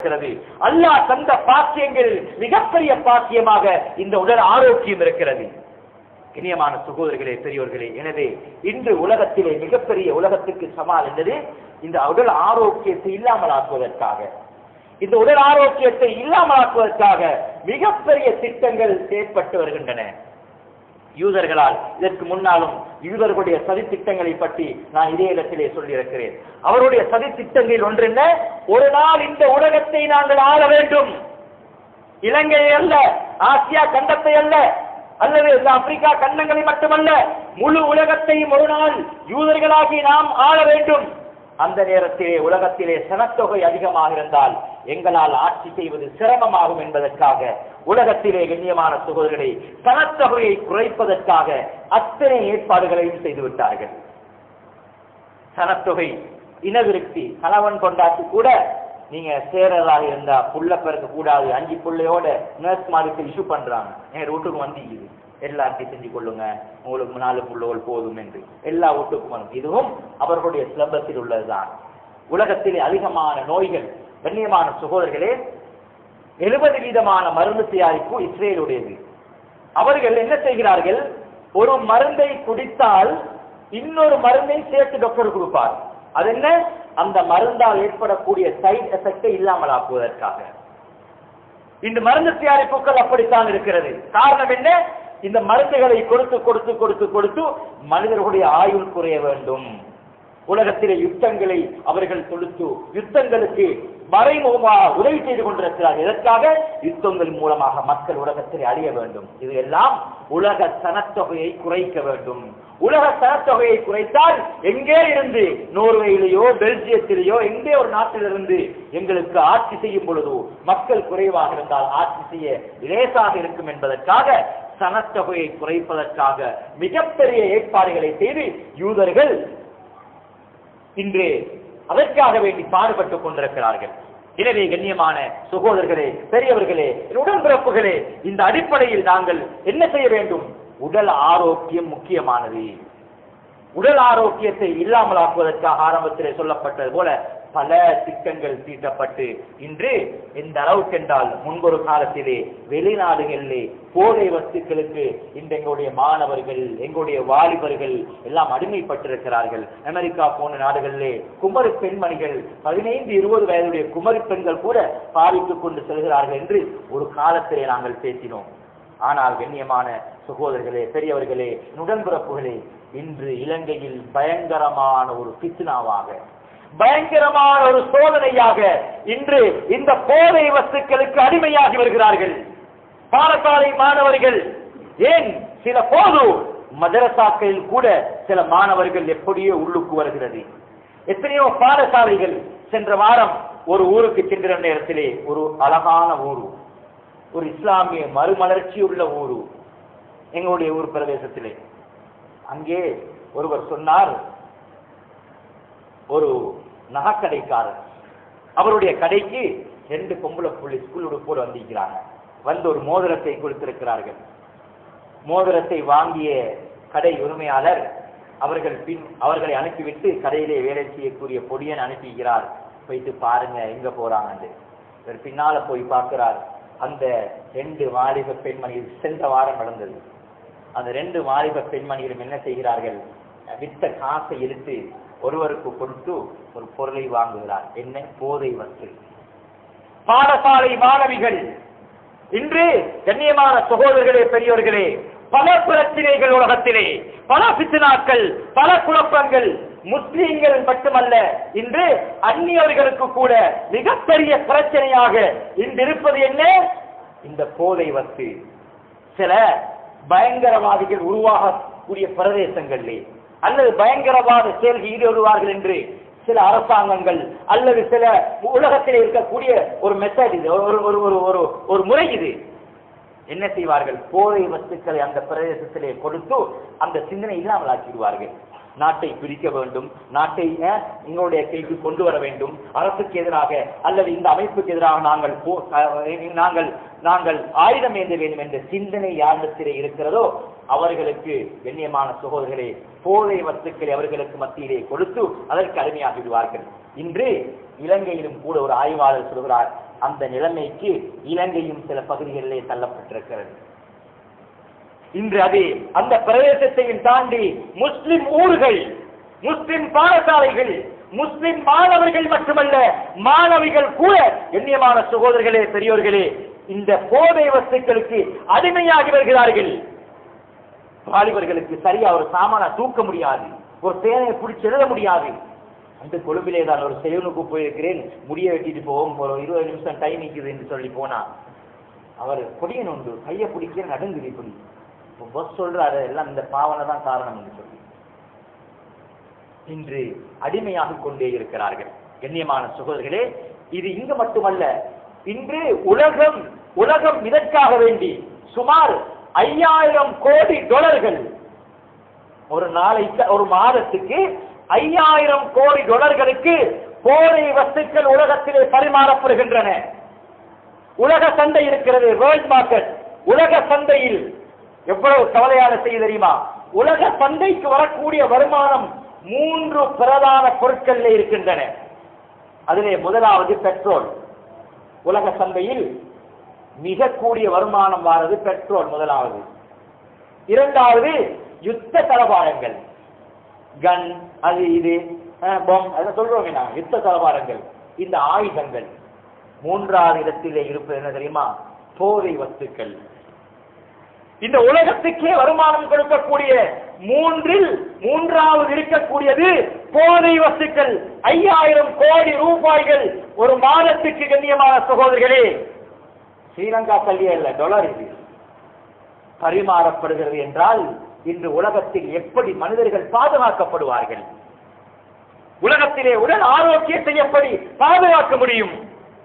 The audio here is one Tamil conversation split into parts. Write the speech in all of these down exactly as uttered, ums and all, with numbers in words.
இருக்கிறது. அல்லாஹ் தந்த பாக்கியங்கள் மிகப்பெரிய பாக்கியமாக இந்த உடல் ஆரோக்கியம் இருக்கிறது. இனியமான சகோதரர்களே, பெரியோர்களே, எனவே இன்று உலகத்திலே மிகப்பெரிய உலகத்துக்கு சவால் என்பது இந்த உடல் ஆரோக்கியத்தை இல்லாமல் ஆக்குவதற்காக, இந்த உடல் ஆரோக்கியத்தை இல்லாமல் ஆக்குவதற்காக மிகப்பெரிய திட்டங்கள் செயற்பட்டு வருகின்றன. யூதர்களால் இதற்கு முன்னாலும் யூதர்களுடைய சதி திட்டங்களை பற்றி நான் இதே இடத்திலே சொல்லியிருக்கிறேன். அவருடைய சதி திட்டங்களில் ஒன்று என்ன? ஒரு நாள் இந்த உலகத்தை நாங்கள் ஆள வேண்டும். இலங்கையை அல்ல, ஆசியா கண்டத்தை அல்ல, அல்லது ஆப்பிரிக்கா கண்டங்களை மட்டுமல்ல, முழு உலகத்தையும் ஒரு நாள் யூதர்களாகி நாம் ஆள வேண்டும். அந்த நேரத்திலே உலகத்திலே சனத்தொகை அதிகமாக இருந்தால் எங்களால் ஆட்சி செய்வது சிரமமாகும் என்பதற்காக உலகத்திலே கண்ணியமான சகோதரர்களை சனத்தொகையை குறைப்பதற்காக அத்தனை ஏற்பாடுகளையும் செய்துவிட்டார்கள். சனத்தொகை, இனவிருத்தி, கணவன் கொண்டாட்டி கூட நீங்க சேரராக இருந்தா புள்ள பிறக்க கூடாது, அஞ்சு புள்ளையோட நர்ஸ் மாதிரி இஷ்யூ பண்றாங்க. எங்க வீட்டுக்கு வந்தீங்க, எல்லாத்தையும் செஞ்சு கொள்ளுங்க, உங்களுக்கு நாலு புள்ளோல் போதும் என்று எல்லா வீட்டுக்கும் வரும். இதுவும் அவர்களுடைய சிலபஸில் உள்ளதுதான். உலகத்திலே அதிகமான நோய்கள் கண்ணியமான சகோதரர்களே, எழுபது வீதமான மருந்து தயாரிப்பு இஸ்ரேலுடையது. அவர்கள் என்ன செய்கிறார்கள்? ஒரு மருந்தை குடித்தால் இன்னொரு மருந்தை சேர்த்து டாக்டர் கொடுப்பார். அது என்ன? அந்த மருந்தால் ஏற்படக்கூடிய சைட் எஃபெக்டை இல்லாமல் ஆக்குவதற்காக. இந்த மருந்து தயாரிப்புகள் அப்படித்தான் இருக்கிறது. காரணம் என்ன? இந்த மருந்துகளை கொடுத்து கொடுத்து கொடுத்து கொடுத்து மனிதர்களுடைய ஆயுள் குறைய வேண்டும். உலகத்திலே யுத்தங்களை அவர்கள் தொடுத்து யுத்தங்களுக்கு மறைமுகமாக உதவி செய்து கொண்டிருக்கிறார்கள். இதற்காக யுத்தங்கள் மூலமாக மக்கள் உலகத்திலே அழிய வேண்டும். இது எல்லாம் உலக சனத்தொகையை குறைக்க வேண்டும். உலக சனத்தொகையை குறைத்தால் எங்கே இருந்து, நோர்வேயிலேயோ பெல்ஜியத்திலேயோ எங்கே ஒரு நாட்டிலிருந்து எங்களுக்கு ஆட்சி செய்யும் பொழுதோ மக்கள் குறைவாக இருந்தால் ஆட்சி செய்ய லேசாக இருக்கும் என்பதற்காக சனத்தொகையை குறைப்பதற்காக மிகப்பெரிய ஏற்பாடுகளை செய்து யூதர்கள் இன்று அதற்காக வேண்டி பாடுபட்டுக் கொண்டிருக்கிறார்கள். எனவே கண்ணியமான சகோதரர்களே, பெரியவர்களே, உடன்பிறப்புகளே, இந்த அடிப்படையில் நாங்கள் என்ன செய்ய வேண்டும்? உடல் ஆரோக்கியம் முக்கியமானது. உடல் ஆரோக்கியத்தை இல்லாமல் ஆக்குவதற்காக ஆரம்பத்திலே சொல்லப்பட்டது போல பல திட்டங்கள் தீட்டப்பட்டு இன்று எந்த அளவுக்கு என்றால் முன்பொரு காலத்திலே வெளிநாடுகளிலே போதை வஸ்துக்களுக்கு இன்று எங்களுடைய மாணவர்கள், எங்களுடைய வாலிபர்கள் எல்லாம் அடிமைப்பட்டிருக்கிறார்கள். அமெரிக்கா போன்ற நாடுகளிலே குமரி பெண்மணிகள், பதினைந்து இருபது வயதுடைய குமரி பெண்கள் கூட பாதித்துக் கொண்டு செல்கிறார்கள் என்று ஒரு காலத்திலே நாங்கள் பேசினோம். ஆனால் கண்ணியமான சகோதரர்களே, பெரியவர்களே, உடன்பிறப்புகளே, இன்று இலங்கையில் பயங்கரமான ஒரு பித்னாவாக, பயங்கரமான ஒரு சோதனையாக இன்று இந்த போதை வஸ்துக்களுக்கு அடிமையாகி வருகிறார்கள் பாடசாலை மாணவர்கள். ஏன் சில போது மதரசாக்களில் கூட சில மாணவர்கள் எப்படியோ உள்ளுக்கு வருகிறது. எத்தனையோ பாடசாலைகள். சென்ற வாரம் ஒரு ஊருக்கு சென்ற நேரத்திலே, ஒரு அழகான ஊரு, ஒரு இஸ்லாமிய மறுமலர்ச்சி உள்ள ஊரு எங்களுடைய ஊர் பிரதேசத்திலே, அங்கே ஒருவர் சொன்னார், ஒரு நகைக்கடைக்காரர், அவருடைய கடைக்கு ரெண்டு பொம்பளை புள்ளி ஸ்கூல் உடுப்போடு வந்திருக்கிறாங்க. வந்து ஒரு மோதிரத்தை கொடுத்திருக்கிறார்கள். மோதிரத்தை வாங்கிய கடை உரிமையாளர் அவர்கள் பின் அவர்களை அனுப்பிவிட்டு கடையிலே வேலை செய்யக்கூடிய பொடியன் அனுப்பிக்கிறார். போயிட்டு பாருங்க எங்க போறாங்க. பின்னால போய் பார்க்கிறார், அந்த ரெண்டு வாலிப பெண்மணிகள், சென்ற வாரம் நடந்தது, அந்த ரெண்டு வாலிப பெண்மணிகளும் என்ன செய்கிறார்கள்? வித்த காசை எடுத்து ஒருவருக்கு கொடுத்து ஒரு பொருளை வாங்குகிறார். என்ன? போதை வஸ்து. பாடசாலை மாணவிகள். இன்று கண்ணியமான சகோதரர்களே, பெரியோர்களே, பல பிரச்சனைகள் உலகத்திலே, பல பித்னாக்கள், பல குழப்பங்கள். முஸ்லீம்கள் மட்டுமல்ல, இன்று அந்நியவர்களுக்கு கூட மிகப்பெரிய பிரச்சனையாக இன்று இருப்பது என்ன? இந்த போதை வஸ்து. சில பயங்கரவாதிகள் உருவாகக்கூடிய பிரதேசங்களிலே அல்லது பயங்கரவாத செயல்கள் ஈடுபடுவார்கள் என்று சில அரசாங்கங்கள் அல்லது சில உலகத்தில் இருக்கக்கூடிய ஒரு மெத்தட் இது, ஒரு ஒரு ஒரு ஒரு முறை இது. என்ன செய்வார்கள்? போதை வஸ்துக்களை அந்த பிரதேசத்திலே கொடுத்து அந்த சிந்தனை இல்லாமல் ஆக்கிடுவார்கள். நாட்டை பிரிக்க வேண்டும், நாட்டை எங்களுடைய கைக்கு கொண்டு வர வேண்டும், அரசுக்கு எதிராக அல்லது இந்த அமைப்புக்கு எதிராக நாங்கள் நாங்கள் நாங்கள் ஆயுதம் ஏந்த வேண்டும் என்ற சிந்தனை யாரிடத்திலே இருக்கிறதோ அவர்களுக்கு கண்ணியமான சகோதரர்களே போதை வஸ்துக்களை அவர்களுக்கு மத்தியிலே கொடுத்து அதற்கு அடிமையாகிவிடுவார்கள். இன்று இலங்கையிலும் கூட ஒரு ஆய்வாளர் சொல்கிறார், அந்த நிலைமைக்கு இலங்கையும் சில பகுதிகளிலே தள்ளப்பட்டிருக்கிறது. இன்று அது அந்த பிரதேசத்தையும் தாண்டி முஸ்லிம் ஊர்கள், முஸ்லிம் பாடசாலைகள், முஸ்லிம் மாணவர்கள் மட்டுமல்ல மாணவிகள் கூட கண்ணியமான சகோதரர்களே பெரியோர்களே இந்த போதை வஸ்துக்களுக்கு அடிமையாகி வருகிறார்கள். வாலிபர்களுக்கு சரியா ஒரு சாமான தூக்க முடியாது, ஒரு பேனையை பிடிச்சி எழுத முடியாது. அந்த கொழும்பிலே தான் ஒரு செயலுக்கு போயிருக்கிறேன், முடிய வெட்டிட்டு போவோம், ஒரு இருபது நிமிஷம் டைம் நிற்குது என்று சொல்லி போனா அவர் கொடியன் உண்டு கையை பிடிக்க நடுங்குது. இப்படி பஸ் சொல்றாரு எல்லாம் இந்த பாவனை தான் காரணம் என்று சொல்லி இன்று அடிமையாக கொண்டே இருக்கிறார்கள். கண்ணியமான சகோதரர்களே, இது இங்கு மட்டுமல்ல, இன்று உலகம் உலகம் இதற்காக வேண்டி சுமார் ஐயாயிரம் கோடி டாலர்கள் ஒரு நாளைக்கு ஒரு மாதத்துக்கு ஐயாயிரம் கோடி டாலர்களுக்கு போதை வஸ்துக்கள் உலகத்திலே பரிமாறப்படுகின்றன. உலக சந்தை இருக்கிறது, வேர்ல்ட் மார்க்கெட். உலக சந்தையில் எவ்வளவு கவலையான செய்தி தெரியுமா? உலக சந்தைக்கு வரக்கூடிய வருமானம் மூன்று பிரதான பொருட்கள் இருக்கின்றன. அதிலே முதலாவது பெட்ரோல். உலக சந்தையில் மிக கூடிய வருமானம் வாரது பெட்ரோல் முதலாவது. இரண்டாவது யுத்த தளவாடங்கள், கன், அது இது பாம், அதை சொல்றோம் யுத்த தளவாடங்கள், இந்த ஆயுதங்கள். மூன்றாவது இடத்திலே இருப்பது என்ன தெரியுமா? போதை வஸ்துக்கள். இந்த உலகத்துக்கே வருமானம் கொடுக்கக்கூடிய மூன்றில் மூன்றாவது இருக்கக்கூடியது போதை வஸ்துக்கள். ஐயாயிரம் கோடி ரூபாய்கள் ஒரு மாதத்துக்கு கண்ணியமான சகோதரர்களே, ஸ்ரீலங்கா கல்வி அல்ல டாலர் இது பரிமாறப்படுகிறது என்றால் இன்று உலகத்தில் எப்படி மனிதர்கள் பாதுகாக்கப்படுவார்கள்? உலகத்திலே உடல் ஆரோக்கியத்தை எப்படி பாதுகாக்க முடியும்?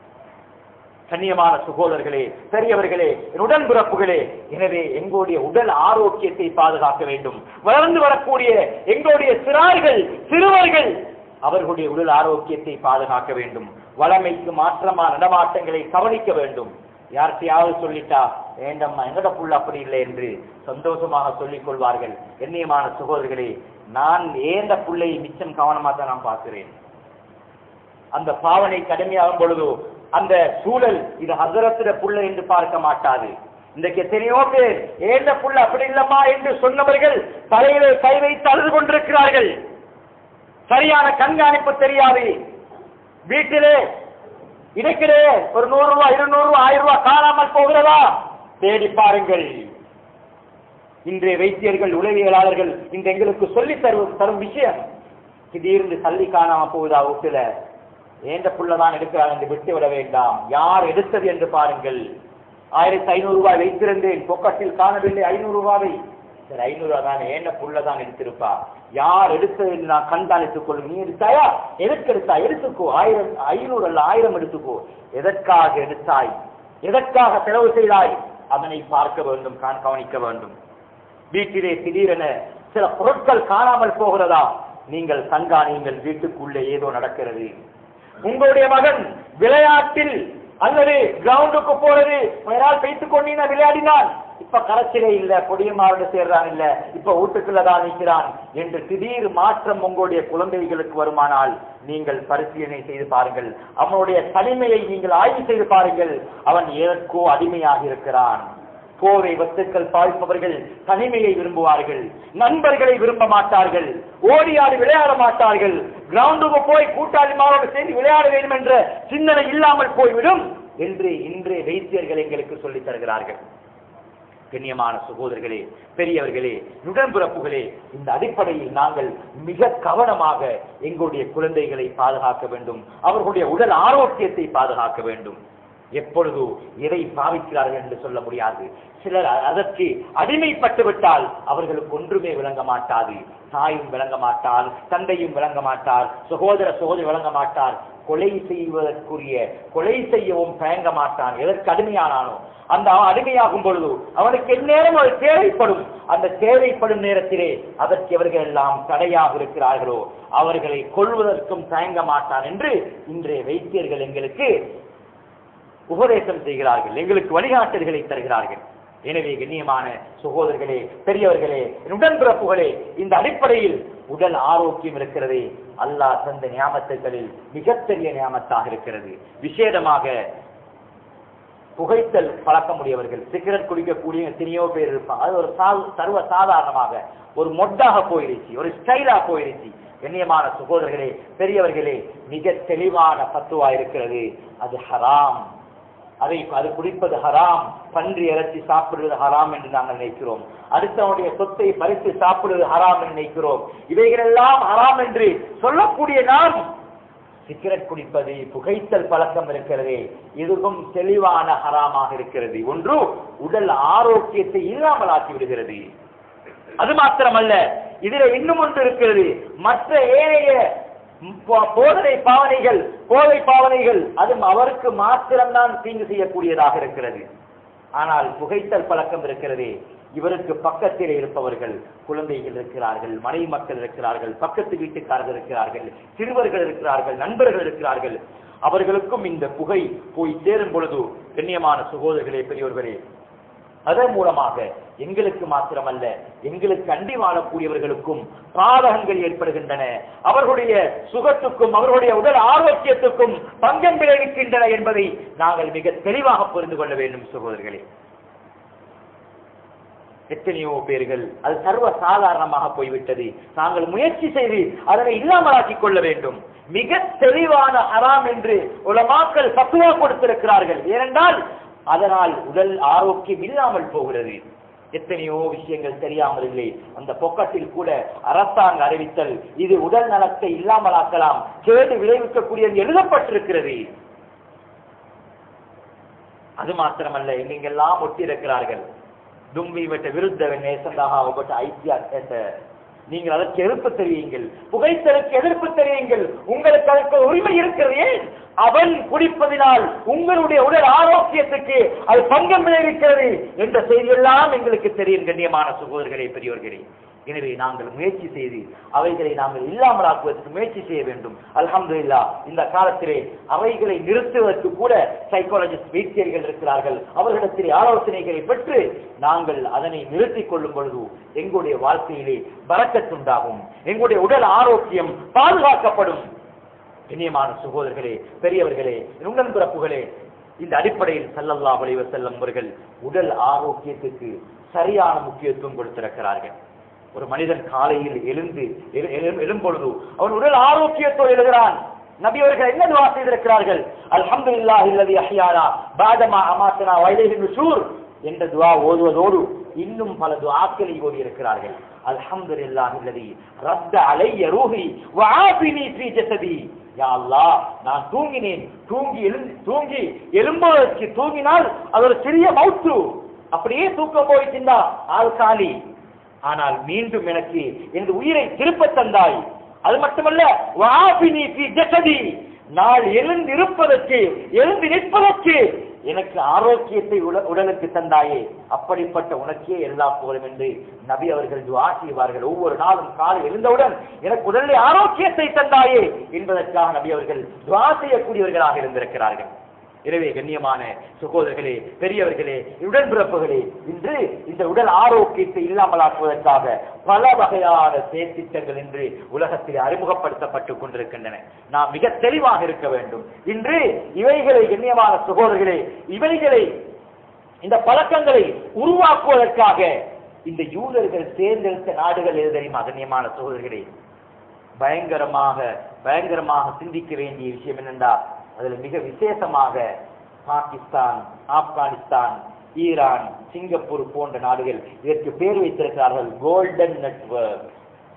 கண்ணியமான சகோதரர்களே, பெரியவர்களே, உடன்பிறப்புகளே, எனவே எங்களுடைய உடல் ஆரோக்கியத்தை பாதுகாக்க வேண்டும். வளர்ந்து வரக்கூடிய எங்களுடைய சிறார்கள், சிறுவர்கள் அவர்களுடைய உடல் ஆரோக்கியத்தை பாதுகாக்க வேண்டும். வளமைக்கு மாற்றமான நடமாட்டங்களை கவனிக்க வேண்டும். யார்கிட்டையாவது சொல்லிட்டா வேண்டம்மா எங்கட புள்ள அப்படி இல்லை என்று சந்தோஷமாக சொல்லிக் கொள்வார்கள். கண்ணியமான சகோதரர்களே, நான் ஏந்த புள்ளை மிச்சம் கவனமாக தான் நான் பார்க்கிறேன். அந்த பாவனை கடுமையாகும் பொழுதோ அந்த சூழல் இது ஹசரத்திட புள்ள என்று பார்க்க மாட்டாது. இன்றைக்கு எத்தனையோ பேர் ஏந்த புள்ள அப்படி இல்லம்மா என்று சொன்னவர்கள் தலையிலே கை வைத்து அழுது கொண்டிருக்கிறார்கள். சரியான கண்காணிப்பு தெரியாது. வீட்டிலே இருக்கிறே ஒரு நூறு ரூபாய், இருநூறு ரூபாய், ஆயிரம் ரூபாய் காணாமல் போகிறதா தேடி பாருங்கள். இன்றைய வைத்தியர்கள், உளவியலாளர்கள் இன்று எங்களுக்கு சொல்லி தரும் தரும் விஷயம், திடீர்னு தள்ளி காணாம போகுதா வீட்டுல, ஏந்த புள்ளதான் எடுக்கிறார் என்று விட்டு விட வேண்டாம். யார் எடுத்தது என்று பாருங்கள். ஆயிரத்தி ஐநூறு ரூபாய் வைத்திருந்தேன், பொக்கத்தில் காணவில்லை ஐநூறு ரூபாவை. சரி, ஐநூறு ரூபாய் தான் ஏண்ட புள்ளதான் எடுத்திருப்பா. யார் எடுத்தது என்று நான் கண்காணித்துக் கொள்ளும். நீ எடுத்தாயா? எதற்கு எடுத்தாய்? எடுத்துக்கோ. ஆயிரம் ஐநூறு அல்ல ஆயிரம் எடுத்துக்கோ. எதற்காக எடுத்தாய்? எதற்காக செலவு செய்தாய்? அதனை பார்க்க வேண்டும், கவனிக்க வேண்டும். வீட்டிலே திடீரென சில பொருட்கள் காணாமல் போகிறதா? நீங்கள் கண்காணியுங்கள். வீட்டுக்குள்ளே ஏதோ நடக்கிறது. உங்களுடைய மகன் விளையாட்டில் அல்லது கிரவுண்டுக்கு போறது நாள் பேசிக் கொண்டீங்க, விளையாடினான், இப்ப கரைச்சிலே இல்ல, பொடியமாறு சேர்றான் இல்ல, இப்ப வீட்டுக்குள்ளதான் நிற்கிறான் என்று திடீர் மாற்றம் உங்களுடைய குழந்தைகளுக்கு வருமானால் நீங்கள் பரிசீலனை செய்து பாருங்கள். அவனுடைய தனிமையை நீங்கள் ஆய்வு செய்து பாருங்கள். அவன் எதற்கோ அடிமையாக இருக்கிறான். போதை வஸ்துக்கள் பாதிப்பவர்கள் தனிமையை விரும்புவார்கள், நண்பர்களை விரும்ப மாட்டார்கள், ஓடியாடி விளையாட மாட்டார்கள், கிரவுண்டுக்கு போய் கூட்டாளிமாரோடு சேர்ந்து விளையாட வேண்டும் என்ற சிந்தனை இல்லாமல் போய்விடும் என்று இன்றைய வைத்தியர்கள் எங்களுக்கு சொல்லித் தருகிறார்கள். கண்ணியமான சகோதரர்களே, பெரியவர்களே, உடன்பிறப்புகளே, இந்த அடிப்படையில் நாங்கள் மிக கவனமாக எங்களுடைய குழந்தைகளை பாதுகாக்க வேண்டும். அவர்களுடைய உடல் ஆரோக்கியத்தை பாதுகாக்க வேண்டும். எப்பொழுது எதை பாவிக்கிறார்கள் என்று சொல்ல முடியாது. சிலர் அதற்கு அடிமைப்பட்டு விட்டால் அவர்களுக்கு ஒன்றுமே விளங்க மாட்டாது. தாயும் விளங்க மாட்டார், தந்தையும் விளங்க மாட்டார், சகோதர சகோதரி விளங்க மாட்டார். கொலை செய்வதற்குரிய கொலை செய்யவும் தயங்க மாட்டான். எதற்கு அடிமையானானோ அந்த அடிமையாகும் பொழுது அவனுக்கு எந்நேரம் அது தேவைப்படும். அந்த தேவைப்படும் நேரத்திலே அதற்கு எவர்கள் எல்லாம் தடையாக இருக்கிறார்களோ அவர்களை கொள்வதற்கும் தயங்க மாட்டான் என்று இன்றைய வைத்தியர்கள் எங்களுக்கு உபதேசம் செய்கிறார்கள், எங்களுக்கு வழிகாட்டல்களை தருகிறார்கள். எனவே கண்ணியமான சகோதரர்களே, பெரியவர்களே, உடன்பிறப்புகளே, இந்த அடிப்படையில் உடல் ஆரோக்கியம் இருக்கிறது. அல்லாஹ் தந்த நியாமத்துகளில் மிகப்பெரிய நியாமத்தாக இருக்கிறது. விசேடமாக புகைத்தல் பழக்கமுடையவர்கள், சிகரெட் குடிக்கக்கூடிய எத்தனையோ பேர் இருப்பாங்க. அது ஒரு சர்வ சாதாரணமாக ஒரு மொட்டாக போயிருச்சு, ஒரு ஸ்டைலா போயிருச்சு. கண்ணியமான சகோதரர்களே, பெரியவர்களே, மிக தெளிவான பத்துவா இருக்கிறது. அது ஹராம், அதை அது குடிப்பது ஹராம். பன்றி இறைச்சி சாப்பிடுவது ஹராம் என்று நாங்கள் நினைக்கிறோம். அடுத்தவனுடைய சொத்தை பறித்து சாப்பிடுவது ஹராம் என்று நினைக்கிறோம். இவைகளெல்லாம் ஹராம் என்று சொல்லக்கூடிய நாம் சிகரெட் குடிப்பது, புகைத்தல் பழக்கம் இருக்கிறது, இதுவும் தெளிவான ஹராமாக இருக்கிறது. ஒன்று உடல் ஆரோக்கியத்தை இல்லாமல் ஆக்கி விடுகிறது. அது மாத்திரமல்ல, இதில் இன்னும் ஒன்று இருக்கிறது. மற்ற ஏனைய போதனை பாவனைகள் போதை பாவனைகள் அதுவும் அவருக்கு மாத்திரம்தான் தீங்கு செய்யக்கூடியதாக இருக்கிறது. ஆனால் புகைத்தல் பழக்கம் இருக்கிறது, இவருக்கு பக்கத்தில் இருப்பவர்கள், குழந்தைகள் இருக்கிறார்கள், மனைவி மக்கள் இருக்கிறார்கள், பக்கத்து வீட்டுக்காரர்கள் இருக்கிறார்கள், சிறுவர்கள் இருக்கிறார்கள், நண்பர்கள் இருக்கிறார்கள். அவர்களுக்கும் இந்த புகை போய் சேரும் பொழுது கண்ணியமான சகோதரர்களே, பெரியவர்களே, அதன் மூலமாக எங்களுக்கு மாத்திரமல்ல, எங்களுக்கு அண்டி வாழக்கூடியவர்களுக்கும் பாதகங்கள் ஏற்படுகின்றன. அவர்களுடைய சுகத்துக்கும் அவர்களுடைய உடல் ஆரோக்கியத்துக்கும் பங்கம் விளைவிக்கின்றன என்பதை நாங்கள் மிக தெளிவாக புரிந்து கொள்ள வேண்டும் சகோதரர்களே. எத்தனையோ பேர்கள் அது சர்வ சாதாரணமாக போய்விட்டது. நாங்கள் முயற்சி செய்து அதனை இல்லாமலாக்கிக் கொள்ள வேண்டும். மிக தெளிவான ஹராம் என்று உலமாக்கள் ஃபத்வா கொடுத்திருக்கிறார்கள். ஏனென்றால் அதனால் உடல் ஆரோக்கியம் இல்லாமல் போகிறது. எத்தனையோ விஷயங்கள் தெரியாமல் இல்லை. அந்த பொக்கத்தில் கூட அரசாங்க அறிவித்தல் இது உடல் நலத்தை இல்லாமலாக்கலாம், கேடு விளைவிக்கக்கூடிய எழுதப்பட்டிருக்கிறது. அது மாத்திரமல்ல, எங்கெங்கெல்லாம் ஒட்டியிருக்கிறார்கள். தும்பி விட்ட விருத்த நேசந்தாக ஐக்கிய நீங்கள் அதற்கு எதிர்ப்பு தெரியுங்கள், புகைத்தலுக்கு எதிர்ப்பு தெரியுங்கள். உங்களுக்கு அதற்கு உரிமை இருக்கிறது. அவன் குடிப்பதினால் உங்களுடைய உடல் ஆரோக்கியத்துக்கு அது பங்கம் விளைவிக்கிறது என்ற செய்தியெல்லாம் எங்களுக்கு தெரியும் கண்ணியமான சகோதரர்களே, பெரியவர்களே. எனவே நாங்கள் முயற்சி செய்து அவைகளை நாங்கள் இல்லாமலாக்குவதற்கு முயற்சி செய்ய வேண்டும். அல்ஹம்துலில்லாஹ், இந்த காலத்திலே அவைகளை நிறுத்துவதற்கு கூட சைக்காலஜிஸ்ட் வைத்தியர்கள் இருக்கிறார்கள். அவர்களிடத்திலே ஆலோசனைகளை பெற்று நாங்கள் அதனை நிறுத்திக் கொள்ளும் பொழுது எங்களுடைய வாழ்க்கையிலே பரக்கத்துண்டாகும், எங்களுடைய உடல் ஆரோக்கியம் பாதுகாக்கப்படும். இனியமான சகோதரர்களே, பெரியவர்களே, உடன் பிறப்புகளே, இந்த அடிப்படையில் ஸல்லல்லாஹு அலைஹி வஸல்லம் அவர்கள் உடல் ஆரோக்கியத்துக்கு சரியான முக்கியத்துவம் கொடுத்திருக்கிறார்கள். ஒரு மனிதன் காலையில் எழுந்து எழும்பொழுது அவன் உடல் ஆரோக்கியத்தோடு எழுகிறான். நபி அவர்கள் என்ன துஆ செய்திருக்கிறார்கள்? அல்ஹம்துலில்லாஹி அல்லதி அஹ்யானா பஅதமா அமாத்தனா வ இலைஹி நுஷூர் என்ற துஆ ஓதுவதோடு இன்னும் பல துஆக்களை ஓதி இருக்கிறார்கள். அல்ஹம்துலில்லாஹி அல்லதி ரத்த அலைய ரூஹி வ ஆஃபினி ஃபீ ஜஸதி. யா அல்லாஹ், நான் தூங்கினேன், தூங்கி எழுந்து தூங்கி எழும்புவதற்கு தூங்கினால் அது ஒரு சிறிய மௌத்து, அப்படியே தூக்கம் போயிட்டுந்தா ஆள் காலி. ஆனால் மீண்டும் எனக்கு என் உயிரை திருப்ப தந்தாய். அது மட்டுமல்ல, வாஃபினி ஃபீ ஜஸதி, நான் எழுந்து இருப்பதற்கு எழுந்து நிற்பதற்கு எனக்கு ஆரோக்கியத்தை உடலுக்கு தந்தாயே, அப்படிப்பட்ட உனக்கே எல்லா போலும் என்று நபி அவர்கள் துஆ செய்வார்கள். ஒவ்வொரு நாளும் காலை எழுந்தவுடன் எனக்கு உடலில் ஆரோக்கியத்தை தந்தாயே என்பதற்காக நபி அவர்கள் துஆ செய்யக்கூடியவர்களாக இருந்திருக்கிறார்கள். எனவே கண்ணியமான சகோதரர்களே, பெரியவர்களே, உடன்பிறப்புகளே, இன்று இந்த உடல் ஆரோக்கியத்தை இல்லாமலாக்குவதற்காக பல வகையான செயற்திட்டங்கள் இன்று உலகத்தில் அறிமுகப்படுத்தப்பட்டுக் கொண்டிருக்கின்றன. நாம் மிக தெளிவாக இருக்க வேண்டும். இன்று இவைகளை கண்ணியமான சகோதரர்களே, இவைகளை இந்த பழக்கங்களை உருவாக்குவதற்காக இந்த யூதர்கள் தேர்ந்தெடுத்த நாடுகள் எது தெரியுமா கண்ணியமான சகோதரர்களே? பயங்கரமாக பயங்கரமாக சிந்திக்க வேண்டிய விஷயம் என்னென்றால் அதுல மிக விசேஷமாக பாகிஸ்தான், ஆப்கானிஸ்தான், ஈரான், சிங்கப்பூர் போன்ற நாடுகள் இதற்கு பேர் வைத்திருக்கிறார்கள் கோல்டன் நெட்வொர்க்.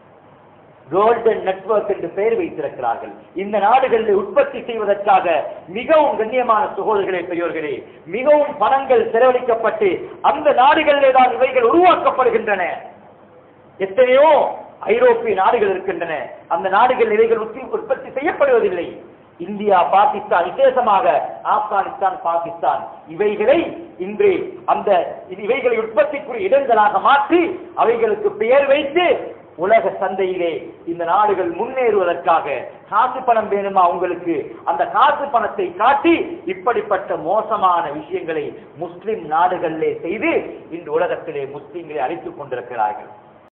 கோல்டன் நெட்வொர்க் என்று பெயர் வைத்திருக்கிறார்கள். இந்த நாடுகளில் உற்பத்தி செய்வதற்காக மிகவும் கண்ணியமான சகோதரர்களே, பெரியோர்களே, மிகவும் பணங்கள் செலவழிக்கப்பட்டு அந்த நாடுகளிலே தான் இவைகள் உருவாக்கப்படுகின்றன. எத்தனையோ ஐரோப்பிய நாடுகள் இருக்கின்றன, அந்த நாடுகள் இவைகள் உற்பத்தி செய்யப்படுவதில்லை. இந்தியா, பாகிஸ்தான், விசேஷமாக ஆப்கானிஸ்தான், பாகிஸ்தான் இவைகளை இன்று அந்த இவைகளை உற்பத்திக்குரிய இடங்களாக மாற்றி அவைகளுக்கு பெயர் வைத்து உலக சந்தையிலே இந்த நாடுகள் முன்னேறுவதற்காக காசு பணம் வேணுமா உங்களுக்கு, அந்த காசு பணத்தை காட்டி இப்படிப்பட்ட மோசமான விஷயங்களை முஸ்லிம் நாடுகளிலே செய்து இன்று உலகத்திலே முஸ்லிம்களை அழித்துக் கொண்டிருக்கிறார்கள்.